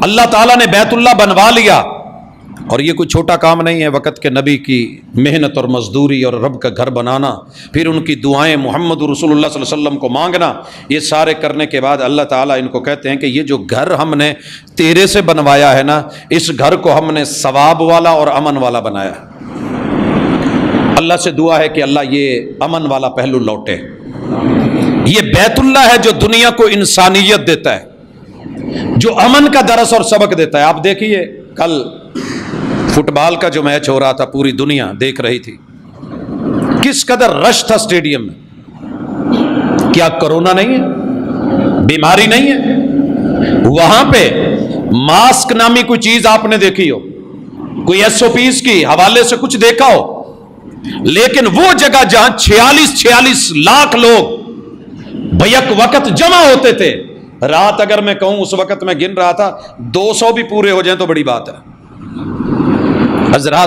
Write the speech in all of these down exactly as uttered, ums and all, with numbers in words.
اللہ تعالیٰ نے بیت اللہ بنوا لیا، اور یہ کوئی چھوٹا کام نہیں ہے، وقت کے نبی کی محنت اور مزدوری اور رب کا گھر بنانا، پھر ان کی دعائیں محمد رسول اللہ صلی اللہ علیہ وسلم کو مانگنا، یہ سارے کرنے کے بعد اللہ تعالیٰ ان کو کہتے ہیں کہ یہ جو گھر ہم نے تیرے سے بنوایا ہے نا، اس گھر کو ہم نے ثواب والا اور امن والا بنایا ہے۔ اللہ سے دعا ہے کہ اللہ یہ امن والا پہلو لوٹے۔ یہ بیت اللہ ہے جو دنیا کو انسانیت دیتا ہے، جو امن کا درس اور سبق دیتا ہے۔ آپ دیکھیے کل فٹ بال کا جو میچ ہو رہا تھا، پوری دنیا دیکھ رہی تھی، کس قدر رش تھا اسٹیڈیم میں۔ کیا کرونا نہیں ہے؟ بیماری نہیں ہے؟ وہاں پہ ماسک نامی کوئی چیز آپ نے دیکھی ہو، کوئی ایس او پیز کی حوالے سے کچھ دیکھا ہو، لیکن وہ جگہ جہاں چھیالیس چھیالیس لاکھ لوگ بیک وقت جمع ہوتے تھے، رات اگر میں کہوں اس وقت میں گن رہا تھا دو سو بھی پورے ہو جائیں تو بڑی بات ہے۔ حضرات،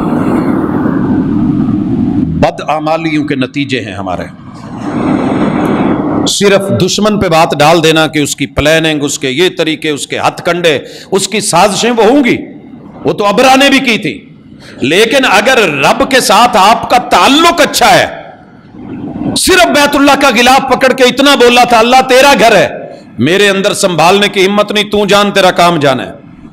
بدعمالیوں کے نتیجے ہیں ہمارے۔ صرف دشمن پہ بات ڈال دینا کہ اس کی پلاننگ، اس کے یہ طریقے، اس کے ہتھ کنڈے، اس کی سازشیں وہ ہوں گی، وہ تو ابرا نے بھی کی تھی، لیکن اگر رب کے ساتھ آپ کا تعلق اچھا ہے، صرف بیت اللہ کا غلاف پکڑ کے اتنا بولا تھا اللہ تیرا گھر ہے، میرے اندر سنبھالنے کی ہمت نہیں، تو جان تیرا کام جانا ہے،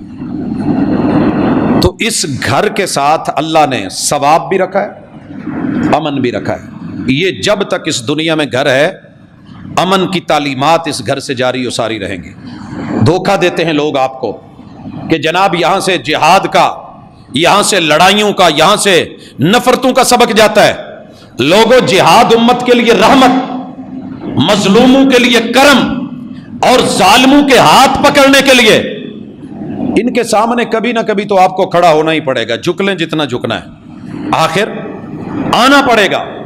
تو اس گھر کے ساتھ اللہ نے ثواب بھی رکھا ہے، امن بھی رکھا ہے۔ یہ جب تک اس دنیا میں گھر ہے، امن کی تعلیمات اس گھر سے جاری و ساری رہیں گی۔ دھوکہ دیتے ہیں لوگ آپ کو کہ جناب یہاں سے جہاد کا، یہاں سے لڑائیوں کا، یہاں سے نفرتوں کا سبق جاتا ہے۔ لوگوں، جہاد امت کے لیے رحمت، مظلوموں کے لیے کرم، اور ظالموں کے ہاتھ پکڑنے کے لیے ان کے سامنے کبھی نہ کبھی تو آپ کو کھڑا ہونا ہی پڑے گا، جھک لیں جتنا جھکنا ہے، آخر آنا پڑے گا۔